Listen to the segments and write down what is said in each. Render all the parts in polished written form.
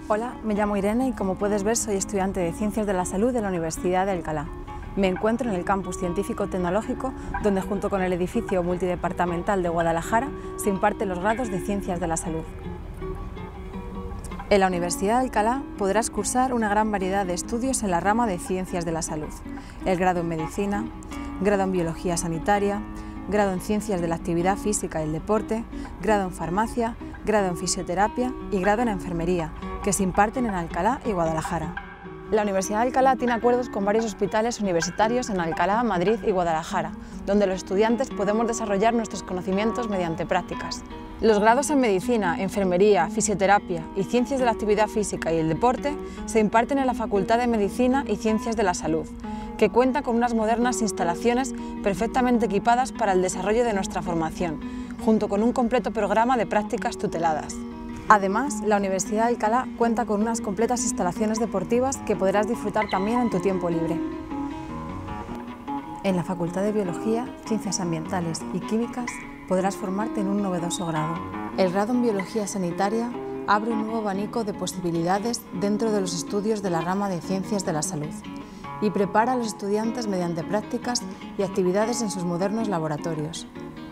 Hola, me llamo Irene y como puedes ver soy estudiante de Ciencias de la Salud de la Universidad de Alcalá. Me encuentro en el campus científico-tecnológico donde junto con el edificio multidepartamental de Guadalajara se imparten los grados de Ciencias de la Salud. En la Universidad de Alcalá podrás cursar una gran variedad de estudios en la rama de Ciencias de la Salud, el grado en Medicina, grado en Biología Sanitaria, grado en Ciencias de la Actividad Física y el Deporte, grado en Farmacia, grado en Fisioterapia y grado en Enfermería, que se imparten en Alcalá y Guadalajara. La Universidad de Alcalá tiene acuerdos con varios hospitales universitarios en Alcalá, Madrid y Guadalajara, donde los estudiantes podemos desarrollar nuestros conocimientos mediante prácticas. Los grados en Medicina, Enfermería, Fisioterapia y Ciencias de la Actividad Física y el Deporte se imparten en la Facultad de Medicina y Ciencias de la Salud, que cuenta con unas modernas instalaciones perfectamente equipadas para el desarrollo de nuestra formación, junto con un completo programa de prácticas tuteladas. Además, la Universidad de Alcalá cuenta con unas completas instalaciones deportivas que podrás disfrutar también en tu tiempo libre. En la Facultad de Biología, Ciencias Ambientales y Químicas podrás formarte en un novedoso grado. El grado en Biología Sanitaria abre un nuevo abanico de posibilidades dentro de los estudios de la rama de Ciencias de la Salud y prepara a los estudiantes mediante prácticas y actividades en sus modernos laboratorios.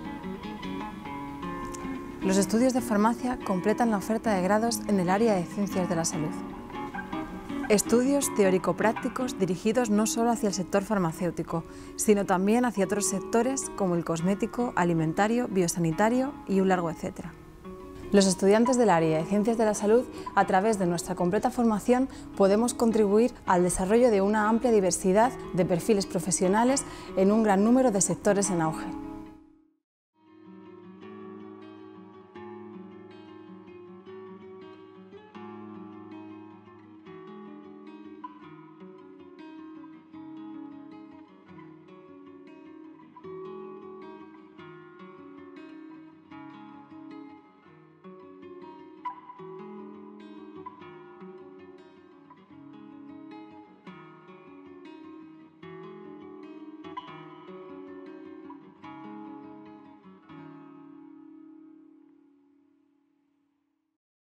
Los estudios de farmacia completan la oferta de grados en el área de Ciencias de la Salud. Estudios teórico-prácticos dirigidos no solo hacia el sector farmacéutico, sino también hacia otros sectores como el cosmético, alimentario, biosanitario y un largo etcétera. Los estudiantes del área de Ciencias de la Salud, a través de nuestra completa formación, podemos contribuir al desarrollo de una amplia diversidad de perfiles profesionales en un gran número de sectores en auge.